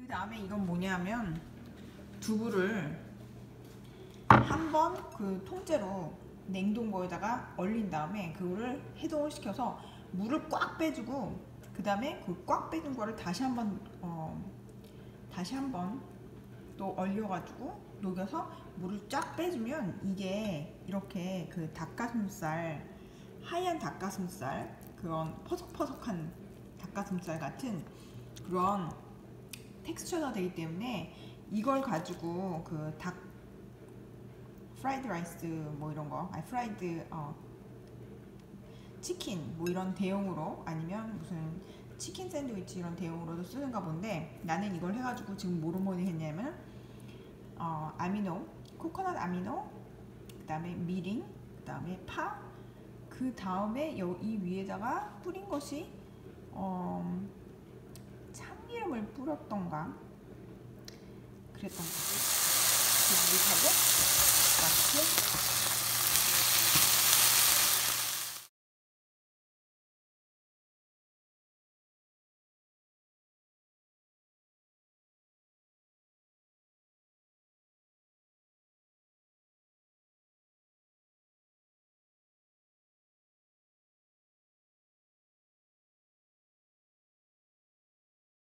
그 다음에 이건 뭐냐면 두부를 한번 그 통째로 냉동고에다가 얼린 다음에 그거를 해동을 시켜서 물을 꽉 빼주고 그 다음에 그 꽉 빼준 거를 다시 한번 또 얼려가지고 녹여서 물을 쫙 빼주면 이게 이렇게 그 닭가슴살, 하얀 닭가슴살, 그런 퍼석퍼석한 닭가슴살 같은 그런 텍스처가 되기 때문에 이걸 가지고 그 닭 프라이드 라이스 뭐 이런 거, 아니 프라이드 치킨 뭐 이런 대용으로, 아니면 무슨 치킨 샌드위치 이런 대용으로도 쓰는가 본데, 나는 이걸 해가지고 지금 뭐로 했냐면 아미노, 코코넛 아미노, 그 다음에 미림, 그 다음에 파, 그 다음에 이 위에다가 뿌린 것이 참기름을 뿌렸던가 그랬던 거지. 그 물하고 이렇게